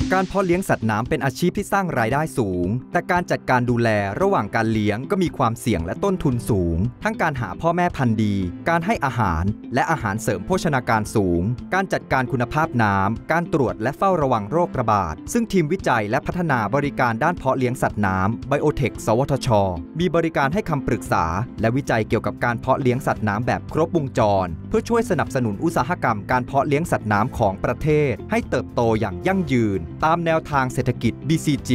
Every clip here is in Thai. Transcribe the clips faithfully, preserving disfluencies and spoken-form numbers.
การเพาะเลี้ยงสัตว์น้ำเป็นอาชีพที่สร้างรายได้สูงแต่การจัดการดูแลระหว่างการเลี้ยงก็มีความเสี่ยงและต้นทุนสูงทั้งการหาพ่อแม่พันธุ์ดีการให้อาหารและอาหารเสริมโภชนาการสูงการจัดการคุณภาพน้ำการตรวจและเฝ้าระวังโรคระบาดซึ่งทีมวิจัยและพัฒนาบริการด้านเพาะเลี้ยงสัตว์น้ำ Biotech สวทช.มีบริการให้คำปรึกษาและวิจัยเกี่ยวกับการเพาะเลี้ยงสัตว์น้ำแบบครบวงจรเพื่อช่วยสนับสนุนอุตสาหกรรมการเพาะเลี้ยงสัตว์น้ำของประเทศให้เติบโตอย่างยั่งยืนตามแนวทางเศรษฐกิจ บี ซี จี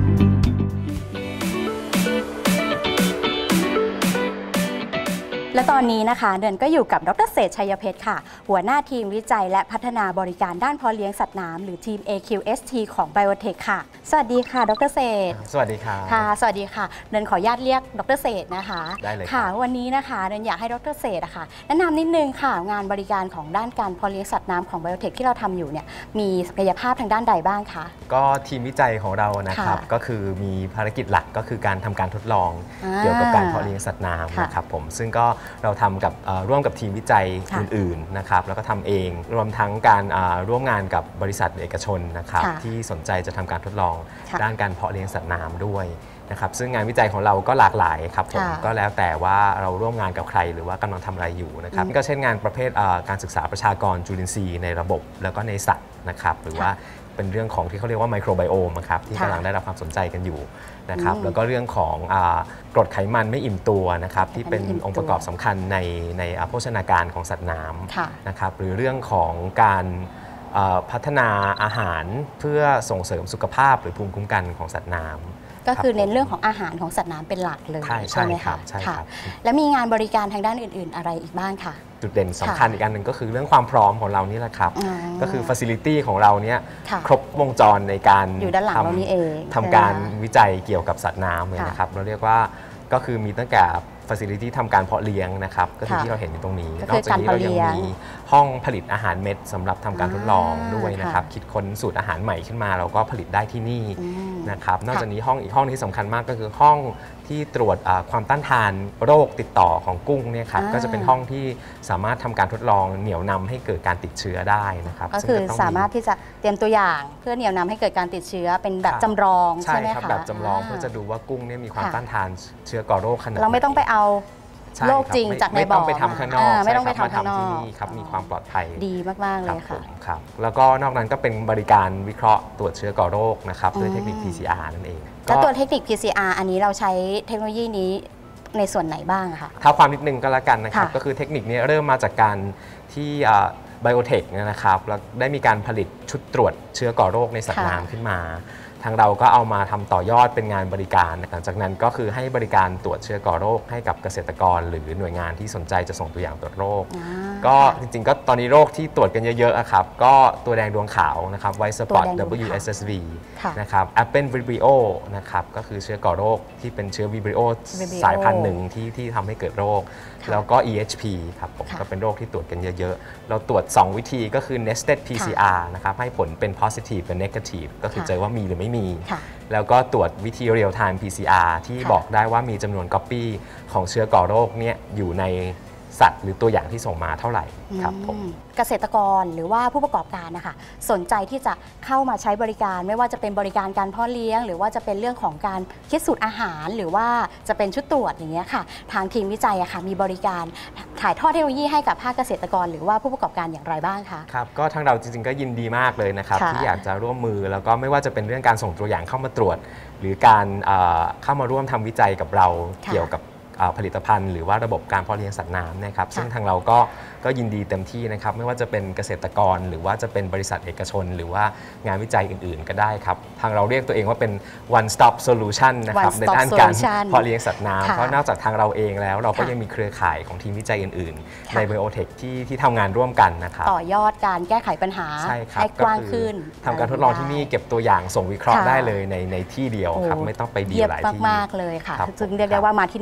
และตอนนี้นะคะเดือนก็อยู่กับดร.เศรษฐ์ ชัยเพชรค่ะหัวหน้าทีมวิจัยและพัฒนาบริการด้านเพาะเลี้ยงสัตว์น้ำหรือทีม เอ คิว เอส ที ของ Biotech ค่ะสวัสดีค่ะดร.เศรษฐ์สวัสดีครับค่ะสวัสดีค่ะเดือนขออนุญาตเรียกดร.เศรษฐ์นะคะได้เลยค่ะวันนี้นะคะเดือนอยากให้ดร.เศรษฐ์อะค่ะแนะนำนิดนึงค่ะงานบริการของด้านการเพาะเลี้ยงสัตว์น้ำของ Biotech ที่เราทำอยู่เนี่ยมีศักยภาพทางด้านใดบ้างคะก็ทีมวิจัยของเรานะครับก็คือมีภารกิจหลักก็คือการทำการทดลองเกี่ยวกับการเพาะเลี้ยงสัตว์น้ำนะครับผมซึ่งก็เราทำกับร่วมกับทีมวิจัยอื่นๆนะครับแล้วก็ทำเองรวมทั้งการร่วมงานกับบริษัทเอกชนนะครับที่สนใจจะทำการทดลองด้านการเพาะเลี้ยงสัตว์น้ำด้วยนะครับซึ่งงานวิจัยของเราก็หลากหลายครับผมก็แล้วแต่ว่าเราร่วมงานกับใครหรือว่ากำลังทำอะไรอยู่นะครับก็เช่นงานประเภทการศึกษาประชากรจุลินทรีย์ในระบบแล้วก็ในสัตว์นะครับหรือว่าเป็นเรื่องของที่เขาเรียกว่าไมโครไบโอมครับที่กำลังได้รับความสนใจกันอยู่นะครับแล้วก็เรื่องของกรดไขมันไม่อิ่มตัวนะครับที่เป็นองค์ประกอบสำคัญในในโภชนาการของสัตว์น้ำนะครับหรือเรื่องของการพัฒนาอาหารเพื่อส่งเสริมสุขภาพหรือภูมิคุ้มกันของสัตว์น้ำก็คือเน้นเรื่องของอาหารของสัตว์น้ำเป็นหลักเลยใช่ไหมคะใช่ครับและมีงานบริการทางด้านอื่นๆอะไรอีกบ้างคะจุดเด่นสำคัญอีกอันหนึ่งก็คือเรื่องความพร้อมของเรานี่แหละครับก็คือ facility ของเราเนี่ยครบวงจรในการทำการวิจัยเกี่ยวกับสัตว์น้ำเลยนะครับเราเรียกว่าก็คือมีตั้งแต่facility ทำการเพาะเลี้ยงนะครับก็คือที่เราเห็นอยู่ตรงนี้นอกจากนี้เรายังมีห้องผลิตอาหารเม็ดสำหรับทำการทดลองด้วยนะครับคิดค้นสูตรอาหารใหม่ขึ้นมาเราก็ผลิตได้ที่นี่นะครับนอกจากนี้ห้องอีกห้องที่สำคัญมากก็คือห้องที่ตรวจความต้านทานโรคติดต่อของกุ้งเนี่ยครับก็จะเป็นห้องที่สามารถทำการทดลองเหนี่ยวนำให้เกิดการติดเชื้อได้นะครับก็คือสามารถที่จะเตรียมตัวอย่างเพื่อเหนี่ยวนำให้เกิดการติดเชื้อเป็นแบบจำลองใช่ไหมคะใช่ครับแบบจำลองเพื่อจะดูว่ากุ้งเนี่ยมีความต้านทานเชื้อก่อโรคขนาดไหนเราไม่ต้องไปเอาโรคจริงจากในบ่อไม่ต้องไปทำข้างนอกไม่ต้องไปทำข้างนอกที่นี่ครับมีความปลอดภัยดีมากๆเลยค่ะครับแล้วก็นอกนั้นก็เป็นบริการวิเคราะห์ตรวจเชื้อก่อโรคนะครับด้วยเทคนิค พี ซี อาร์ นั่นเองแล้วตัวเทคนิค พี ซี อาร์ อันนี้เราใช้เทคโนโลยีนี้ในส่วนไหนบ้างคะถ้าความนิดนึงก็แล้วกันนะครับก็คือเทคนิคนี้เริ่มมาจากการที่Biotech นะครับแล้วได้มีการผลิตชุดตรวจเชื้อก่อโรคในสัตว์น้ำขึ้นมาทางเราก็เอามาทำต่อยอดเป็นงานบริการหลังจากนั้นก็คือให้บริการตรวจเชื้อก่อโรคให้กับเกษตรกรหรือหน่วยงานที่สนใจจะส่งตัวอย่างตรวจโรคก็จริงๆก็ตอนนี้โรคที่ตรวจกันเยอะๆครับก็ตัวแดงดวงขาวนะครับ White Spot ดับเบิลยู เอส เอส วี นะครับ Apple Vibrio นะครับก็คือเชื้อก่อโรคที่เป็นเชื้อ Vibrio สายพันธุ์หนึ่งที่ที่ทำให้เกิดโรคแล้วก็ อี เอช พี ครับผมก็เป็นโรคที่ตรวจกันเยอะๆเราตรวจสองวิธีก็คือ nested พี ซี อาร์ นะครับให้ผลเป็น positive เป็น negative ก็คือเจอว่ามีหรือไม่มีแล้วก็ตรวจวิธี real time พี ซี อาร์ ที่บอกได้ว่ามีจำนวน copy ของเชื้อก่อโรคเนี่ยอยู่ในสัตว์หรือตัวอย่างที่ส่งมาเท่าไหร่ครับผมเกษตรกรหรือว่าผู้ประกอบการนะคะสนใจที่จะเข้ามาใช้บริการไม่ว่าจะเป็นบริการการเพาะเลี้ยงหรือว่าจะเป็นเรื่องของการคิดสูตรอาหารหรือว่าจะเป็นชุดตรวจอย่างเงี้ยค่ะทางทีมวิจัยอะค่ะมีบริการถ่ายทอดเทคโนโลยีให้กับภาคเกษตรกรหรือว่าผู้ประกอบการอย่างไรบ้างคะครับก็ทางเราจริงๆก็ยินดีมากเลยนะครับที่อยากจะร่วมมือแล้วก็ไม่ว่าจะเป็นเรื่องการส่งตัวอย่างเข้ามาตรวจหรือการเข้ามาร่วมทำวิจัยกับเราเกี่ยวกับผลิตภัณฑ์หรือว่าระบบการเพาะเลี้ยงสัตว์น้ำนะครับซึ่งทางเราก็ก็ยินดีเต็มที่นะครับไม่ว่าจะเป็นเกษตรกรหรือว่าจะเป็นบริษัทเอกชนหรือว่างานวิจัยอื่นๆก็ได้ครับทางเราเรียกตัวเองว่าเป็น one stop solution นะครับในด้านการเพาะเลี้ยงสัตว์น้ำเพราะนอกจากทางเราเองแล้วเราก็ยังมีเครือข่ายของทีมวิจัยอื่นๆใน Biotech ที่ที่ทำงานร่วมกันนะครับต่อยอดการแก้ไขปัญหาให้กว้างขึ้นทำการทดลองที่นี่เก็บตัวอย่างส่งวิเคราะห์ได้เลยในในที่เดียวครับไม่ต้องไปดีหลายที่มากๆเลยค่ะจึงเรียกได้ว่ามาที่นี่ครบวง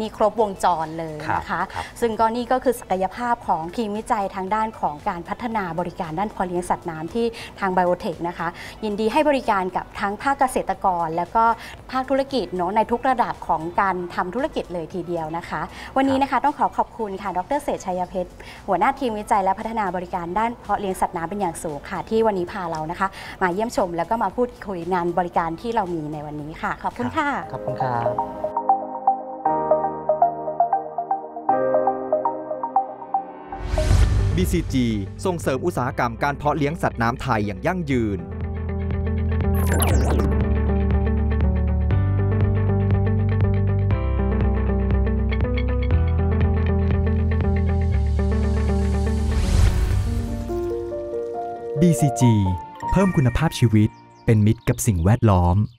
งจรเลยนะคะครับซึ่งก็นี่ก็คือศักยภาพของทีมวิจัยทางด้านของการพัฒนาบริการด้านเพาะเลี้ยงสัตว์น้ำที่ทาง Biotech นะคะยินดีให้บริการกับทั้งภาคเกษตรกรแล้วก็ภาคธุรกิจเนาะในทุกระดับของการทำธุรกิจเลยทีเดียวนะคะวันนี้นะคะต้องขอขอบคุณค่ะดร.เศรษฐ์ ชัยเพชรหัวหน้าทีมวิจัยและพัฒนาบริการด้านเพาะเลี้ยงสัตว์น้ำเป็นอย่างสูงค่ะที่วันนี้พาเรานะคะมาเยี่ยมชมแล้วก็มาพูดคุยงานบริการที่เรามีในวันนี้ค่ะขอบคุณค่ะขอบคุณครับบี ซี จี ส่งเสริมอุตสาหกรรมการเพาะเลี้ยงสัตว์น้ำไทยอย่างยั่งยืน บี ซี จี เพิ่มคุณภาพชีวิตเป็นมิตรกับสิ่งแวดล้อม